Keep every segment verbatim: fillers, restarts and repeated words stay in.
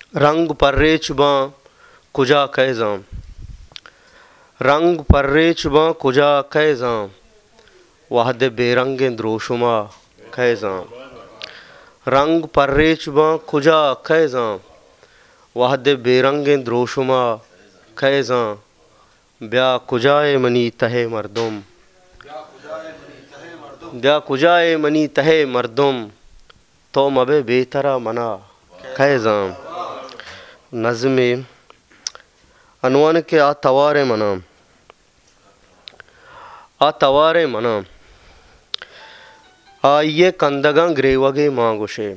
رنگ pareech ban کجا کیزام رنگ pareech ban کجا کیزام وحد بے رنگ دروشما کیزام رنگ pareech ban کجا کیزام وحد بے رنگ دروشما کیزام بیا کجائے منی تہے مردم بیا کجائے منی تہے مردم تو مبے بےترا منا کیزام نظم عنوان کے آ توار منا آ توار منا آئیے کندگاں گریوگے ماں گوشے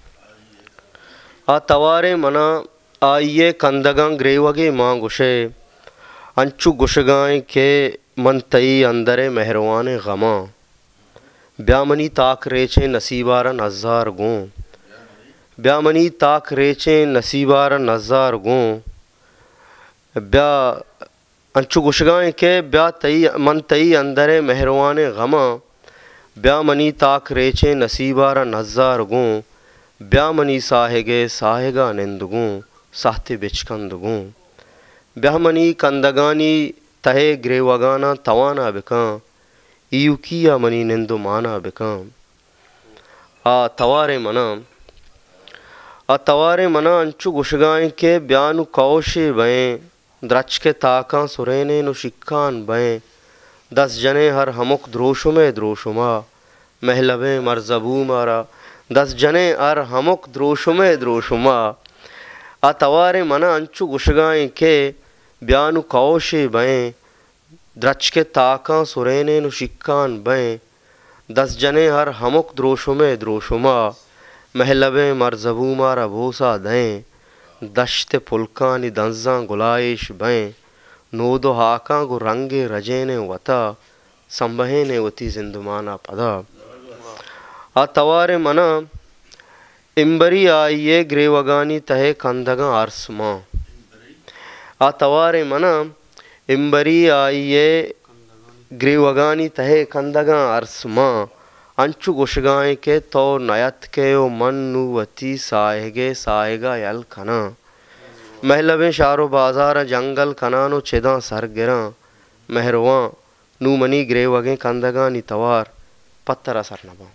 آ توار منا آئیے کندگاں گریوگے ماں گوشے انچو گشگائیں کے منتئی اندر مہروان غماں بیامنی تاک ریچیں نصیبارا نزار گوں بیامنی تاک ریچیں نصیبارا نزار گوں بیا انچو گشگائیں کے بیا تئی منتئی اندر مہروان غماں بیامنی تاک ریچیں نصیبارا نزار گوں بیامنی ساہگے ساہگا نندگوں ساہتے بچکندگوں بیامنی کندگانی تہے گریوگانا توانا بکاں ایو کیا منی نندو مانا بکاں آ توار منا آ توار منا انچو گشگائیں کے بیانو کوشے بائیں درچ کے تاکاں سرینے نو شکان بائیں دس جنے ہر ہمک دروشمے دروشما محلبیں مرزبو مارا دس جنے ہر ہمک دروشمے دروشما آ توار منا انچو گشگائیں کے بیانو کوشے بائیں درچ کے تاکاں سرینے نو شکان بائیں دس جنے ہر ہمک دروشمے دروشما محلبیں مرزبو مارا بوسا دیں دشت پلکانی دنزاں گلائش بائیں نودو ہاکاں گو رنگے رجینے وطا سنبہینے وطی زندمانا پدا آ توار منا امبری آئیے گریوگانی تہے کندگاں عرص ماں آ توار منا امبری آئیے گریوگانی تہے کندگاں عرص ماں انچو گشگائیں کے تو نیت کے او من نو وتی سائہگے سائہگا یل کنا محلبیں شارو بازار جنگل کنانو چداں سر گراں مہرواں نو منی گریوگیں کندگانی توار پترا سر نباں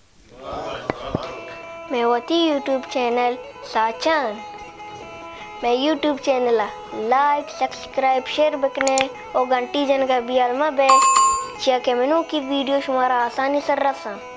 میں وتی یوٹیوب چینل ساچان میں YouTube channel like subscribe share بکنے اور گھنٹی جن کا بھی علمہ بے چیا کہ منو کی ویڈیو شمارا آسانی سر رساں